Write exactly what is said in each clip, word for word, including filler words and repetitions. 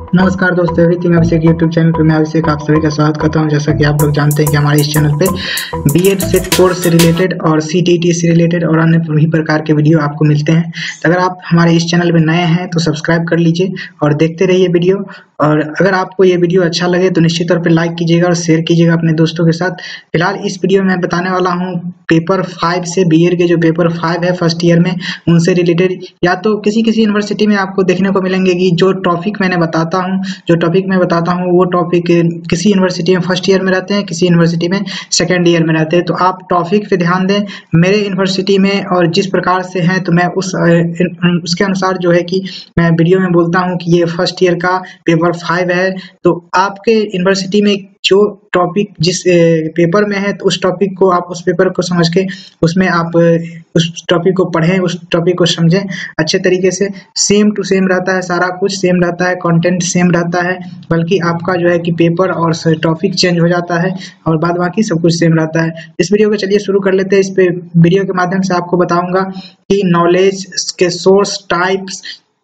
नमस्कार दोस्तों, एवरीथिंग अभिषेक YouTube channel पर मैं अभिषेक आप सभी का स्वागत करता हूं। जैसा कि आप लोग जानते हैं कि हमारे इस चैनल पे बीएड सेट कोर्स से रिलेटेड और सीटीईटी से रिलेटेड और अन्य सभी प्रकार के वीडियो आपको मिलते हैं। तो अगर आप हमारे इस चैनल पे नए हैं तो सब्सक्राइब कर लीजिए और देखते रहिए वीडियो। और अगर आपको ये वीडियो अच्छा लगे तो निश्चित तौर पर लाइक कीजिएगा और शेयर कीजिएगा अपने दोस्तों के साथ। फिलहाल इस वीडियो में मैं बताने वाला हूँ पेपर फाइव से बीएड के जो पेपर फाइव है फर्स्ट ईयर में, उनसे रिलेटेड या तो किसी किसी यूनिवर्सिटी में आपको देखने को मिलेंगे कि जो टॉपिक मैंने बताता हूँ जो टॉपिक मैं बताता हूँ वो टॉपिक किसी यूनिवर्सिटी में फर्स्ट ईयर में रहते हैं, किसी यूनिवर्सिटी में सेकेंड ईयर में रहते हैं। तो आप टॉपिक पे ध्यान दें। मेरे यूनिवर्सिटी में और जिस प्रकार से हैं तो मैं उस उसके अनुसार जो है कि मैं वीडियो में बोलता हूँ कि ये फर्स्ट ईयर का पेपर फाइव है। तो आपके यूनिवर्सिटी में जो टॉपिक जिस पेपर में है तो उस टॉपिक को आप उस पेपर को समझ के उसमें आप उस टॉपिक को पढ़ें, उस टॉपिक को समझें अच्छे तरीके से। सेम टू सेम रहता है, सारा कुछ सेम रहता है, कंटेंट सेम रहता है, बल्कि आपका जो है कि पेपर और टॉपिक चेंज हो जाता है और बाद बाकी सब कुछ सेम रहता है। इस वीडियो को चलिए शुरू कर लेते हैं। इस पे वीडियो के माध्यम से आपको बताऊंगा कि नॉलेज के सोर्स, टाइप्स,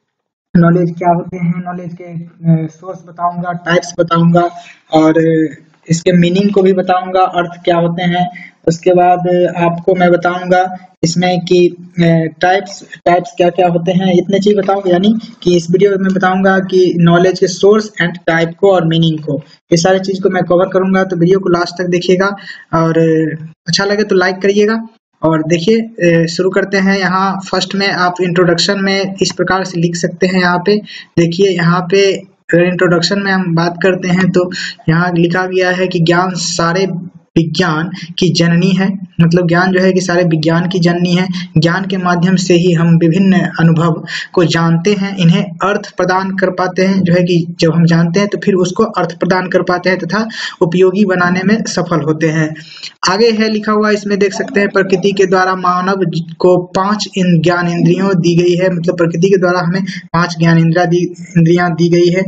नॉलेज क्या होते हैं, नॉलेज के सोर्स बताऊंगा, टाइप्स बताऊंगा और इसके मीनिंग को भी बताऊंगा, अर्थ क्या होते हैं। उसके बाद आपको मैं बताऊंगा इसमें कि टाइप्स टाइप्स क्या क्या होते हैं, इतने चीज बताऊंगा। यानी कि इस वीडियो में बताऊंगा कि नॉलेज के सोर्स एंड टाइप को और मीनिंग को, ये सारी चीज को मैं कवर करूंगा। तो वीडियो को लास्ट तक देखिएगा और अच्छा लगे तो लाइक करिएगा। और देखिए शुरू करते हैं। यहाँ फर्स्ट में आप इंट्रोडक्शन में इस प्रकार से लिख सकते हैं। यहाँ पे देखिए, यहाँ पे इंट्रोडक्शन में हम बात करते हैं तो यहाँ लिखा गया है कि ज्ञान सारे विज्ञान की जननी है। मतलब ज्ञान जो है कि सारे विज्ञान की जननी है। ज्ञान के माध्यम से ही हम विभिन्न अनुभव को जानते हैं, इन्हें अर्थ प्रदान कर पाते हैं। जो है कि जब हम जानते हैं तो फिर उसको अर्थ प्रदान कर पाते हैं तथा उपयोगी बनाने में सफल होते हैं। आगे है लिखा हुआ, इसमें देख सकते हैं प्रकृति के द्वारा मानव को पांच इन ज्ञान इंद्रियों दी गई है। मतलब प्रकृति के द्वारा हमें पांच ज्ञान इंद्रियां दी इंद्रियां दी गई है,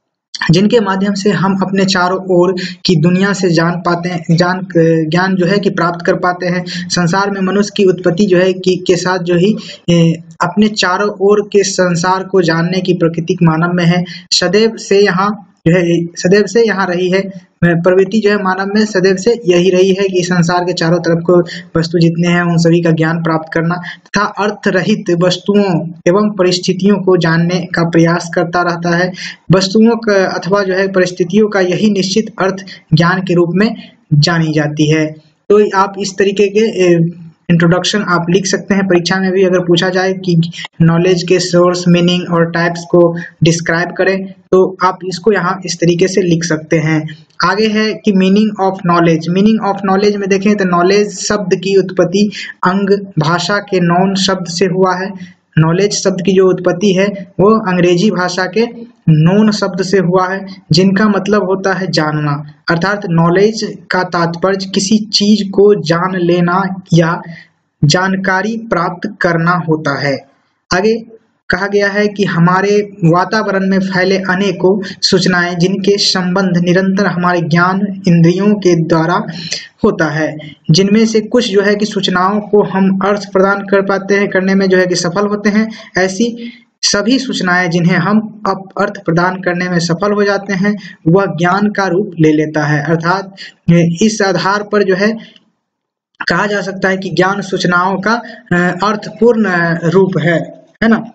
जिनके माध्यम से हम अपने चारों ओर की दुनिया से जान पाते हैं, जान ज्ञान जो है कि प्राप्त कर पाते हैं। संसार में मनुष्य की उत्पत्ति जो है कि के साथ जो ही अपने चारों ओर के संसार को जानने की प्रकृति मानव में है। सदैव से यहाँ जो है सदैव से यहाँ रही है प्रवृत्ति जो है मानव में सदैव से यही रही है कि संसार के चारों तरफ को वस्तु जितने हैं उन सभी का ज्ञान प्राप्त करना तथा अर्थ रहित वस्तुओं एवं परिस्थितियों को जानने का प्रयास करता रहता है। वस्तुओं का अथवा जो है परिस्थितियों का यही निश्चित अर्थ ज्ञान के रूप में जानी जाती है। तो आप इस तरीके के इंट्रोडक्शन आप लिख सकते हैं। परीक्षा में भी अगर पूछा जाए कि नॉलेज के सोर्स, मीनिंग और टाइप्स को डिस्क्राइब करें तो आप इसको यहाँ इस तरीके से लिख सकते हैं। आगे है कि meaning of knowledge. Meaning of knowledge में देखें तो नॉलेज शब्द की उत्पत्ति अंग भाषा के नॉन शब्द से हुआ है। नॉलेज शब्द की जो उत्पत्ति है वो अंग्रेजी भाषा के नोन शब्द से हुआ है, जिनका मतलब होता है जानना। अर्थात नॉलेज का तात्पर्य किसी चीज को जान लेना या जानकारी प्राप्त करना होता है। आगे कहा गया है कि हमारे वातावरण में फैले अनेकों सूचनाएं जिनके संबंध निरंतर हमारे ज्ञान इंद्रियों के द्वारा होता है, जिनमें से कुछ जो है कि सूचनाओं को हम अर्थ प्रदान कर पाते हैं, करने में जो है कि सफल होते हैं। ऐसी सभी सूचनाएं जिन्हें हम अब अर्थ प्रदान करने में सफल हो जाते हैं वह ज्ञान का रूप ले लेता है। अर्थात इस आधार पर जो है कहा जा सकता है कि ज्ञान सूचनाओं का अर्थपूर्ण रूप है, है ना।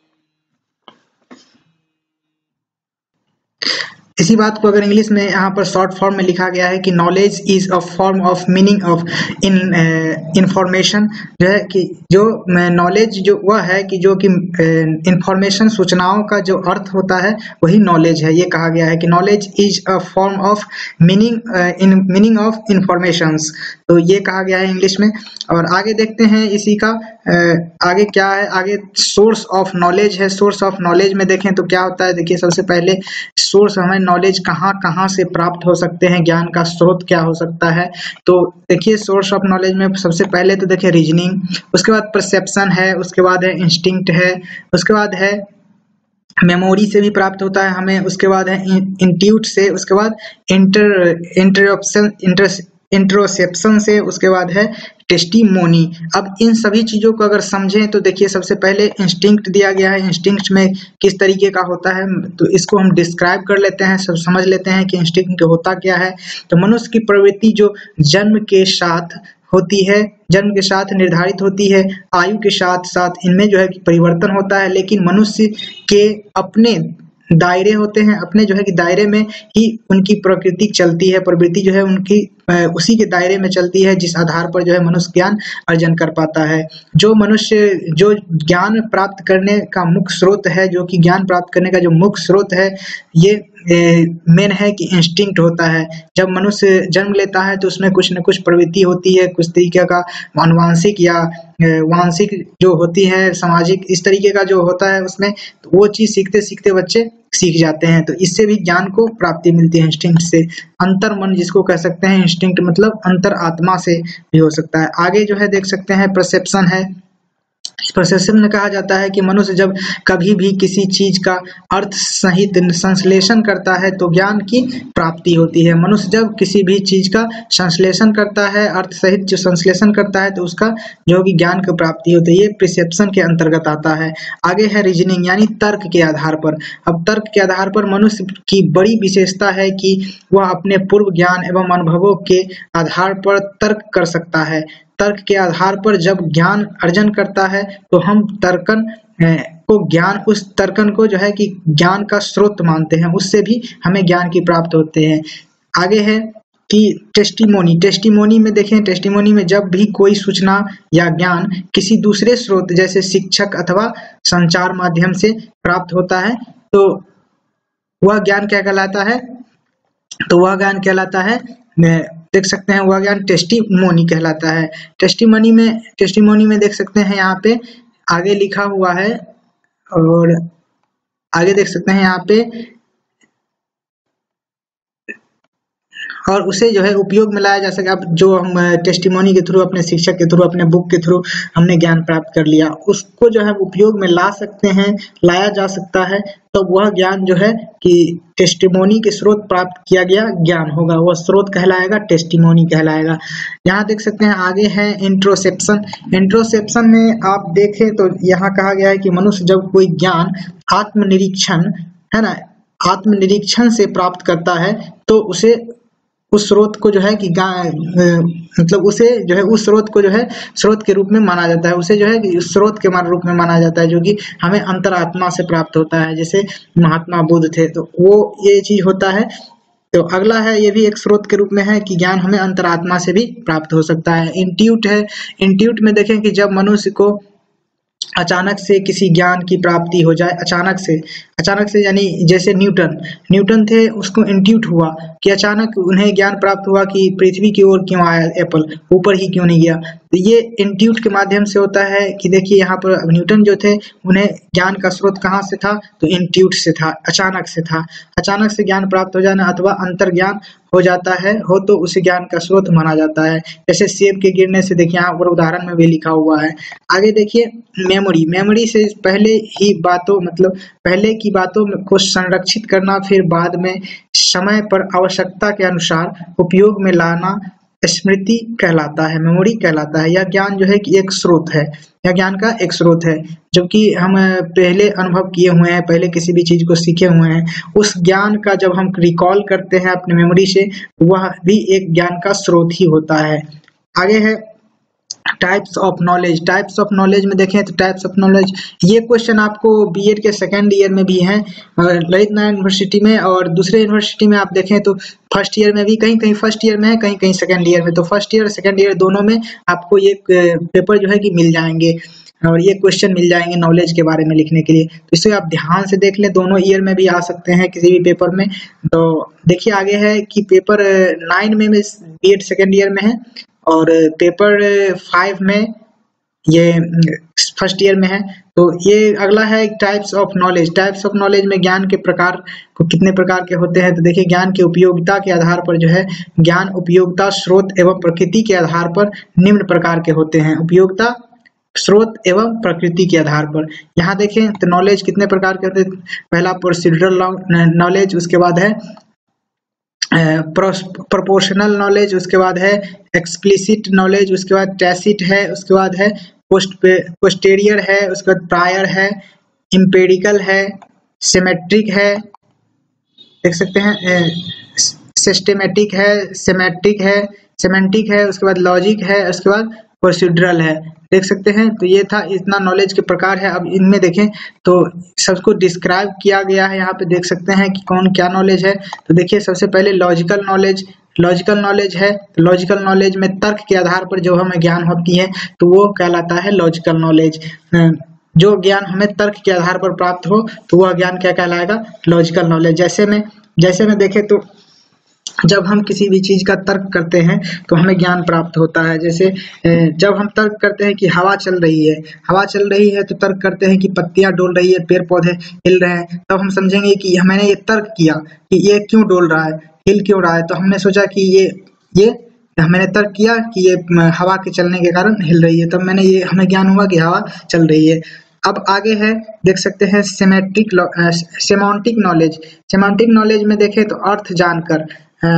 इसी बात को अगर इंग्लिश में यहाँ पर शॉर्ट फॉर्म में लिखा गया है कि knowledge is a form of meaning of in information. जो है कि जो नॉलेज जो वह है कि जो कि इंफॉर्मेशन सूचनाओं का जो अर्थ होता है वही नॉलेज है। ये कहा गया है कि knowledge is a form of meaning in meaning of informations. तो ये कहा गया है इंग्लिश में। और आगे देखते हैं इसी का आगे क्या है। आगे सोर्स ऑफ नॉलेज है। सोर्स ऑफ नॉलेज में देखें तो क्या होता है। देखिए, सबसे पहले सोर्स हमें नॉलेज कहाँ कहाँ से प्राप्त हो सकते हैं, ज्ञान का स्रोत क्या हो सकता है। तो देखिए, सोर्स ऑफ नॉलेज में सबसे पहले तो देखिए रीजनिंग, उसके बाद परसेप्शन है, उसके बाद है इंस्टिंक्ट है, उसके बाद है मेमोरी से भी प्राप्त होता है हमें, उसके बाद है इंट्यूट से, उसके बाद इंटर इंटरप्शन इंटर इंट्रोसेप्शन से, उसके बाद है टेस्टिमोनी। अब इन सभी चीजों को अगर समझें तो देखिए सबसे पहले इंस्टिंक्ट दिया गया है, इंस्टिंक्ट में किस तरीके का होता है तो इसको हम डिस्क्राइब कर लेते हैं, सब समझ लेते हैं कि इंस्टिंक्ट होता क्या है। तो मनुष्य की प्रवृत्ति जो जन्म के साथ होती है, जन्म के साथ निर्धारित होती है, आयु के साथ साथ इनमें जो है कि परिवर्तन होता है, लेकिन मनुष्य के अपने दायरे होते हैं, अपने जो है कि दायरे में ही उनकी प्रकृति चलती है, प्रवृत्ति जो है उनकी उसी के दायरे में चलती है, जिस आधार पर जो है मनुष्य ज्ञान अर्जन कर पाता है। जो मनुष्य जो ज्ञान प्राप्त करने का मुख्य स्रोत है, जो कि ज्ञान प्राप्त करने का जो मुख्य स्रोत है, ये मेन है कि इंस्टिंक्ट होता है। जब मनुष्य जन्म लेता है तो उसमें कुछ न कुछ प्रवृत्ति होती है, कुछ तरीके का अनुवांशिक या वांशिक जो होती है, सामाजिक, इस तरीके का जो होता है उसमें, तो वो चीज सीखते सीखते बच्चे सीख जाते हैं। तो इससे भी ज्ञान को प्राप्ति मिलती है इंस्टिंक्ट से। अंतर मन जिसको कह सकते हैं, इंस्टिंक्ट मतलब अंतर आत्मा से भी हो सकता है। आगे जो है देख सकते हैं परसेप्शन है। परसेप्शन में कहा जाता है कि मनुष्य जब कभी भी किसी चीज का अर्थ सहित संश्लेषण करता है तो ज्ञान की प्राप्ति होती है। मनुष्य जब किसी भी चीज का संश्लेषण करता है, अर्थ सहित जो संश्लेषण करता है, तो उसका जो कि ज्ञान की प्राप्ति होती है। ये परसेप्शन के अंतर्गत आता है। आगे है रीजनिंग, यानी तर्क के आधार पर। अब तर्क के आधार पर मनुष्य की बड़ी विशेषता है कि वह अपने पूर्व ज्ञान एवं अनुभवों के आधार पर तर्क कर सकता है। तर्क के आधार पर जब ज्ञान अर्जन करता है तो हम तर्कन को ज्ञान उस तर्कन को जो है कि ज्ञान का स्रोत मानते हैं, उससे भी हमें ज्ञान की प्राप्त होते हैं। आगे है कि टेस्टिमोनी। टेस्टिमोनी में देखें, टेस्टिमोनी में जब भी कोई सूचना या ज्ञान किसी दूसरे स्रोत जैसे शिक्षक अथवा संचार माध्यम से प्राप्त होता है तो वह ज्ञान क्या कहलाता है, तो वह ज्ञान कहलाता है, देख सकते हैं, वह ज्ञान टेस्टिमोनी कहलाता है। टेस्टिमोनी में टेस्टिमोनी में देख सकते हैं यहाँ पे आगे लिखा हुआ है, और आगे देख सकते हैं यहाँ पे, और उसे जो है उपयोग में लाया जा सके। अब जो हम टेस्टिमोनी के थ्रू, अपने शिक्षक के थ्रू, अपने बुक के थ्रू हमने ज्ञान प्राप्त कर लिया, उसको जो है उपयोग में ला सकते हैं, लाया जा सकता है, तो वह ज्ञान जो है कि टेस्टिमोनी के स्रोत प्राप्त किया गया ज्ञान होगा, वह स्रोत कहलाएगा, टेस्टिमोनी कहलाएगा। यहाँ देख सकते हैं आगे है इंट्रोसेप्शन। इंट्रोसेप्शन में आप देखें तो यहाँ कहा गया है कि मनुष्य जब कोई ज्ञान आत्मनिरीक्षण है ना, आत्मनिरीक्षण से प्राप्त करता है तो उसे उस स्रोत को जो है कि मतलब उसे जो है उस स्रोत को जो है स्रोत के रूप में माना जाता है, उसे जो है कि स्रोत के मान रूप में माना जाता है, जो कि हमें अंतरात्मा से प्राप्त होता है। जैसे महात्मा बुद्ध थे तो वो ये चीज होता है। तो अगला है, ये भी एक स्रोत के रूप में है कि ज्ञान हमें अंतरात्मा से भी प्राप्त हो सकता है। इंट्यूट है। इंट्यूट में देखें कि जब मनुष्य को अचानक से किसी ज्ञान की प्राप्ति हो जाए, अचानक से अचानक से यानी जैसे न्यूटन न्यूटन थे, उसको इंट्यूट हुआ कि अचानक उन्हें ज्ञान प्राप्त हुआ कि पृथ्वी की ओर क्यों आया एप्पल, ऊपर ही क्यों नहीं गया। तो ये इंट्यूट के माध्यम से होता है कि देखिए यहाँ पर न्यूटन जो थे, उन्हें ज्ञान का स्रोत कहाँ से था, तो इंट्यूट से था, अचानक से था। अचानक से ज्ञान प्राप्त हो जाना अथवा अंतर ज्ञान हो जाता है हो तो उसे ज्ञान का स्रोत माना जाता है। जैसे सेब के गिरने से, देखिए यहाँ पर उदाहरण में भी लिखा हुआ है। आगे देखिए मेमोरी। मेमोरी से पहले ही बातों मतलब पहले की बातों को संरक्षित करना, फिर बाद में समय पर आवश्यकता के अनुसार उपयोग में लाना स्मृति कहलाता है, मेमोरी कहलाता है। यह ज्ञान जो है कि एक स्रोत है, यह ज्ञान का एक स्रोत है, जबकि हम पहले अनुभव किए हुए हैं, पहले किसी भी चीज को सीखे हुए हैं, उस ज्ञान का जब हम रिकॉल करते हैं अपने मेमोरी से, वह भी एक ज्ञान का स्रोत ही होता है। आगे है types of knowledge. Types of knowledge में देखें तो टाइप्स ऑफ नॉलेज, ये क्वेश्चन आपको बीएड के सेकेंड ईयर में भी है ललित नारायण यूनिवर्सिटी में, और दूसरे यूनिवर्सिटी में आप देखें तो फर्स्ट ईयर में भी, कहीं कहीं फर्स्ट ईयर में है, कहीं कहीं सेकेंड ईयर में। तो फर्स्ट ईयर सेकेंड ईयर दोनों में आपको ये पेपर जो है कि मिल जाएंगे, और ये क्वेश्चन मिल जाएंगे नॉलेज के बारे में लिखने के लिए। तो इसे आप ध्यान से देख लें, दोनों ईयर में भी आ सकते हैं किसी भी पेपर में। तो देखिए आगे है कि पेपर नाइन में बीएड सेकेंड ईयर में है, और पेपर फाइव में ये फर्स्ट ईयर में है। तो ये अगला है types of knowledge. Types of knowledge में ज्ञान के प्रकार को कितने प्रकार के होते हैं, तो देखिए ज्ञान की उपयोगिता के आधार पर जो है, ज्ञान उपयोगिता, स्रोत एवं प्रकृति के आधार पर निम्न प्रकार के होते हैं। उपयोगिता, स्रोत एवं प्रकृति के आधार पर। यहाँ देखें तो नॉलेज कितने प्रकार के होते हैं। पहला प्रोसीड्यूरल नॉलेज, उसके बाद है प्रोपोर्शनल नॉलेज, उसके बाद है एक्सप्लिसिट नॉलेज, उसके बाद टैसिट है, उसके बाद है पोस्ट पोस्टेरियर है, उसके बाद प्रायर है, इम्पेरिकल है, सिमेट्रिक है, देख सकते हैं, सिस्टेमेटिक है, सेमेट्रिक है, सेमेंटिक है, उसके बाद लॉजिक है, उसके बाद प्रोसीड्यूरल है, देख सकते हैं। तो ये था, इतना नॉलेज के प्रकार है। अब इनमें देखें तो सबको डिस्क्राइब किया गया है, यहाँ पे देख सकते हैं कि कौन क्या नॉलेज है। तो देखिए सबसे पहले लॉजिकल नॉलेज, लॉजिकल नॉलेज है, लॉजिकल नॉलेज में तर्क के आधार पर जो हमें ज्ञान होती है तो वो कहलाता है लॉजिकल नॉलेज। जो ज्ञान हमें तर्क के आधार पर प्राप्त हो तो वह ज्ञान क्या कहलाएगा, लॉजिकल नॉलेज। जैसे में जैसे में देखें तो जब हम किसी भी चीज का तर्क करते हैं तो हमें ज्ञान प्राप्त होता है। जैसे जब हम तर्क करते हैं कि हवा चल रही है, हवा चल रही है तो तर्क करते हैं कि पत्तियां डोल रही है, पेड़ पौधे हिल रहे हैं, तब हम समझेंगे कि मैंने ये तर्क किया कि ये क्यों डोल रहा है, हिल क्यों रहा है। तो हमने सोचा कि ये ये मैंने तर्क किया कि ये हवा के चलने के कारण हिल रही है, तब मैंने ये हमें ज्ञान हुआ कि हवा चल रही है। अब आगे है, देख सकते हैं symmetric semantic knowledge. Semantic knowledge में देखें तो अर्थ जानकर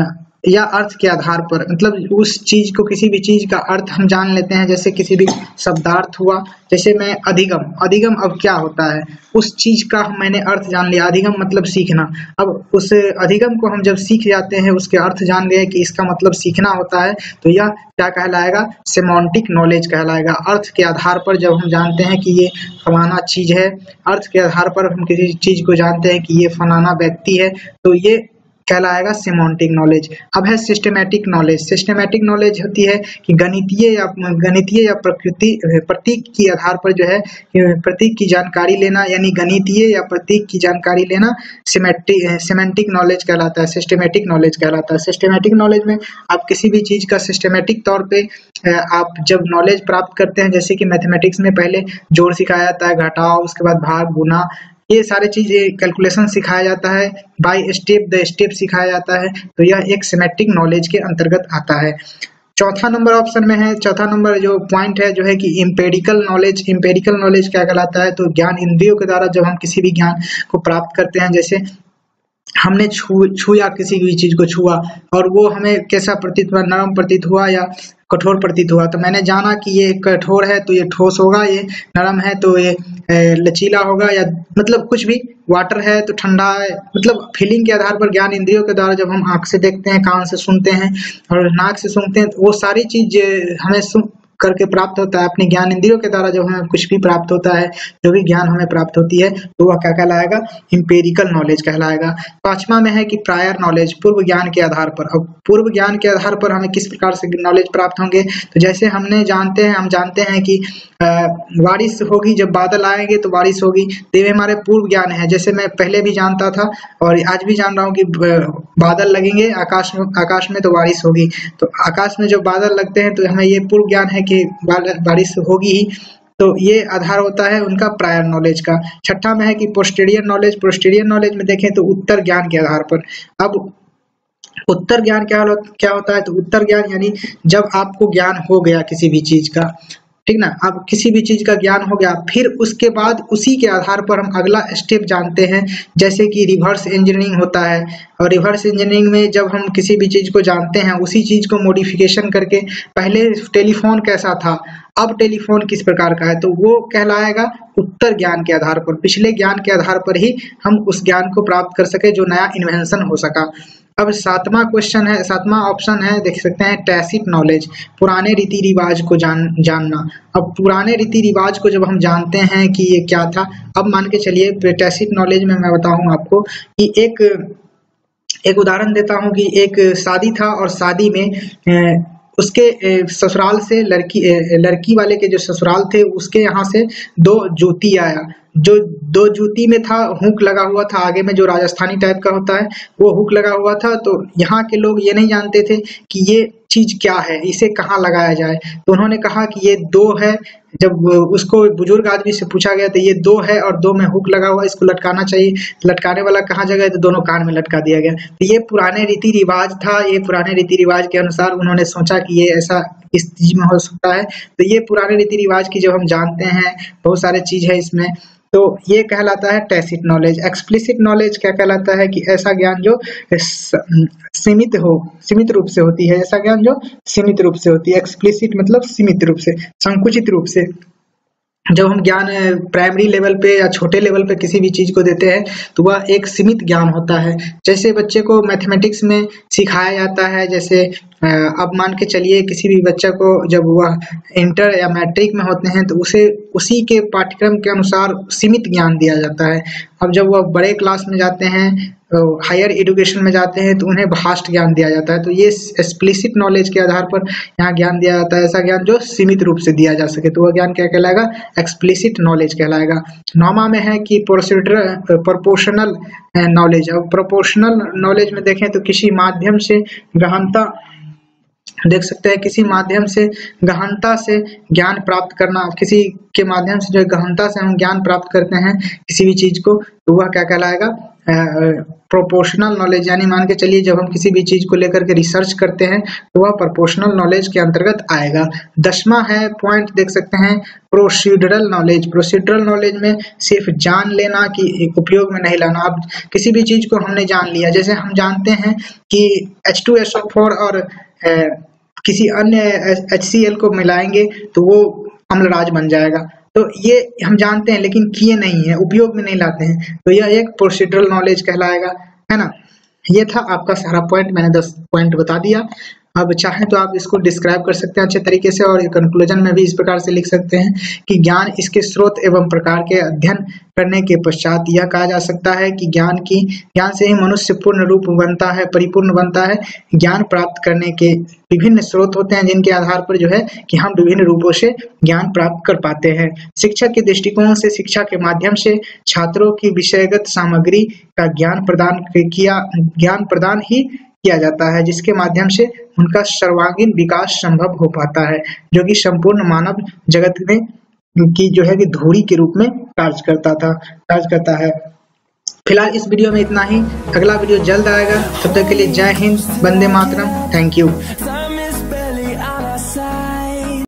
या अर्थ के आधार पर, मतलब उस चीज को, किसी भी चीज का अर्थ हम जान लेते हैं। जैसे किसी भी शब्दार्थ हुआ, जैसे मैं अधिगम, अधिगम अब क्या होता है, उस चीज का मैंने अर्थ जान लिया। अधिगम मतलब सीखना। अब उस अधिगम को हम जब सीख जाते हैं, उसके अर्थ जान गए कि इसका मतलब सीखना होता है, तो यह क्या कहलाएगा, सेमांटिक नॉलेज कहलाएगा। अर्थ के आधार पर जब हम जानते हैं कि ये फलाना चीज है, अर्थ के आधार पर हम किसी चीज को जानते हैं कि ये फलाना व्यक्ति है, तो ये कहलाएगा सेमांटिक नॉलेज। अब है सिस्टमैटिक नॉलेज। सिस्टमैटिक नॉलेज होती है कि गणितीय या गणितीय या प्रकृति प्रतीक के आधार पर जो है प्रतीक की जानकारी लेना, यानी गणितीय या प्रतीक की जानकारी लेना सिमेट्रिक सेमेंटिक नॉलेज कहलाता है, सिस्टमैटिक नॉलेज कहलाता है। सिस्टमैटिक नॉलेज में आप किसी भी चीज का सिस्टमैटिक तौर पे आप जब नॉलेज प्राप्त करते हैं, जैसे कि मैथमेटिक्स में पहले जोड़ सिखाया जाता है, घटाओ, उसके बाद भाग, गुना, ये सारे चीजें कैलकुलेशन सिखाया जाता है, बाय स्टेप द स्टेप सिखाया जाता है, तो यह एक सिमेट्रिक नॉलेज के अंतर्गत आता है। चौथा नंबर ऑप्शन में है, चौथा नंबर जो पॉइंट है जो है कि एम्पेरिकल नॉलेज। एम्पेरिकल नॉलेज क्या कहलाता है, तो ज्ञान इंद्रियों के द्वारा जब हम किसी भी ज्ञान को प्राप्त करते हैं, जैसे हमने छू छुआ किसी भी चीज को छुआ और वो हमें कैसा प्रतीत हुआ, नरम प्रतीत हुआ या कठोर प्रतीत हुआ, तो मैंने जाना कि ये कठोर है तो ये ठोस होगा, ये नरम है तो ये लचीला होगा, या मतलब कुछ भी, वाटर है तो ठंडा है, मतलब फीलिंग के आधार पर ज्ञान इंद्रियों के द्वारा जब हम आंख से देखते हैं, कान से सुनते हैं और नाक से सूंघते हैं, तो वो सारी चीज हमें करके प्राप्त होता है। अपने ज्ञान इंद्रियों के द्वारा जब हमें कुछ भी प्राप्त होता है, जो भी ज्ञान हमें प्राप्त होती है, तो वह क्या कहलाएगा, इंपेरिकल नॉलेज कहलाएगा। पांचवा में है कि प्रायर नॉलेज, पूर्व ज्ञान के आधार पर। अब पूर्व ज्ञान के आधार पर हमें किस प्रकार से नॉलेज प्राप्त होंगे, तो जैसे हमने जानते हैं हम जानते हैं कि बारिश होगी, जब बादल आएंगे तो बारिश होगी, तो ये हमारे पूर्व ज्ञान है। जैसे मैं पहले भी जानता था और आज भी जान रहा हूँ कि बादल लगेंगे आकाश में, आकाश में तो बारिश होगी। तो आकाश में जब बादल लगते हैं तो हमें ये पूर्व ज्ञान है कि बारिश होगी ही, तो ये आधार होता है उनका प्रायर नॉलेज का। छठा में है कि पोस्टीरियर नॉलेज। पोस्टीरियर नॉलेज में देखें तो उत्तर ज्ञान के आधार पर। अब उत्तर ज्ञान क्या क्या होता है, तो उत्तर ज्ञान यानी जब आपको ज्ञान हो गया किसी भी चीज का, ठीक ना, अब किसी भी चीज का ज्ञान हो गया, फिर उसके बाद उसी के आधार पर हम अगला स्टेप जानते हैं, जैसे कि रिवर्स इंजीनियरिंग होता है। और रिवर्स इंजीनियरिंग में जब हम किसी भी चीज को जानते हैं, उसी चीज को मॉडिफिकेशन करके, पहले टेलीफोन कैसा था, अब टेलीफोन किस प्रकार का है, तो वो कहलाएगा उत्तर ज्ञान के आधार पर। पिछले ज्ञान के आधार पर ही हम उस ज्ञान को प्राप्त कर सके जो नया इन्वेंशन हो सका। अब सातवां क्वेश्चन है, सातवां ऑप्शन है, देख सकते हैं टैसिट नॉलेज, पुराने रीति रिवाज को जान जानना। अब पुराने रीति रिवाज को जब हम जानते हैं कि ये क्या था, अब मान के चलिए टैसिट नॉलेज में मैं बताऊं आपको कि एक एक उदाहरण देता हूं कि एक शादी था और शादी में उसके ससुराल से लड़की लड़की वाले के जो ससुराल थे उसके यहाँ से दो जूती आया, जो दो जूती में था हुक लगा हुआ था, आगे में जो राजस्थानी टाइप का होता है वो हुक लगा हुआ था। तो यहाँ के लोग ये नहीं जानते थे कि ये चीज क्या है, इसे कहाँ लगाया जाए, तो उन्होंने कहा कि ये दो है। जब उसको बुजुर्ग आदमी से पूछा गया तो ये दो है और दो में हुक लगा हुआ, इसको लटकाना चाहिए, लटकाने वाला कहाँ जगह है, तो दोनों कान में लटका दिया गया। तो ये पुराने रीति रिवाज था, ये पुराने रीति रिवाज के अनुसार उन्होंने सोचा कि ये ऐसा इस चीज में हो सकता है। तो ये पुराने रीति रिवाज की जब हम जानते हैं, बहुत सारे चीज है इसमें, तो ये कहलाता है टैसिट नॉलेज। एक्सप्लिसिट नॉलेज क्या कहलाता है कि ऐसा ज्ञान जो सीमित हो, सीमित रूप से होती है, ऐसा ज्ञान जो सीमित रूप से होती है। एक्सप्लिसिट मतलब सीमित रूप से, संकुचित रूप से। जब हम ज्ञान प्राइमरी लेवल पे या छोटे लेवल पे किसी भी चीज को देते हैं तो वह एक सीमित ज्ञान होता है। जैसे बच्चे को मैथमेटिक्स में सिखाया जाता है, जैसे अब मान के चलिए किसी भी बच्चा को जब वह इंटर या मैट्रिक में होते हैं तो उसे उसी के पाठ्यक्रम के अनुसार सीमित ज्ञान दिया जाता है। अब जब वह बड़े क्लास में जाते हैं, हायर एजुकेशन में जाते हैं, तो उन्हें वास्ट ज्ञान दिया जाता है। तो ये एक्सप्लिसिट नॉलेज के आधार पर यहाँ ज्ञान दिया जाता है, ऐसा ज्ञान जो सीमित रूप से दिया जा सके, तो वह ज्ञान क्या कहलाएगा? एक्सप्लिसिट नॉलेज कहलाएगा। नौमा में है कि प्रोसीडर प्रोपोर्शनल नॉलेज। अब प्रोपोर्शनल नॉलेज में देखें तो किसी माध्यम से गहनता, देख सकते हैं किसी माध्यम से गहनता से ज्ञान प्राप्त करना, किसी के माध्यम से जो गहनता से हम ज्ञान प्राप्त करते हैं किसी भी चीज को, तो वह क्या कहलाएगा? Proportional knowledge. यानी मान के चलिए जब हम किसी भी चीज को लेकर के रिसर्च करते हैं तो वह प्रोपोर्शनल नॉलेज के अंतर्गत आएगा। दसवां है पॉइंट, देख सकते हैं प्रोसीडरल नॉलेज। प्रोसीडरल नॉलेज में सिर्फ जान लेना कि उपयोग में नहीं लाना। अब किसी भी चीज को हमने जान लिया, जैसे हम जानते हैं कि H two S O four और ए, किसी अन्य एच सी एल को मिलाएंगे तो वो अम्लराज बन जाएगा, तो ये हम जानते हैं लेकिन किए नहीं है, उपयोग में नहीं लाते हैं, तो यह एक प्रोसीडरल नॉलेज कहलाएगा, है ना। ये था आपका सारा पॉइंट, मैंने दस पॉइंट बता दिया। अब चाहे तो आप इसको डिस्क्राइब कर सकते हैं अच्छे तरीके से, और कंक्लूजन में भी इस प्रकार से लिख सकते हैं कि ज्ञान इसके स्रोत एवं प्रकार के अध्ययन करने के पश्चात यह कहा जा सकता है कि ज्ञान की ज्ञान से ही मनुष्य पूर्ण रूप बनता है, परिपूर्ण बनता है। ज्ञान प्राप्त करने के विभिन्न स्रोत होते हैं जिनके आधार पर जो है कि हम विभिन्न रूपों से ज्ञान प्राप्त कर पाते हैं। शिक्षक के दृष्टिकोण से शिक्षा के माध्यम से छात्रों की विषयगत सामग्री का ज्ञान प्रदान किया ज्ञान प्रदान ही किया जाता है, जिसके माध्यम से उनका सर्वांगीण विकास संभव हो पाता है, जो कि संपूर्ण मानव जगत में की जो है कि धूरी के रूप में कार्य करता था कार्य करता है। फिलहाल इस वीडियो में इतना ही, अगला वीडियो जल्द आएगा, तब तक के लिए जय हिंद, वंदे मातरम, थैंक यू।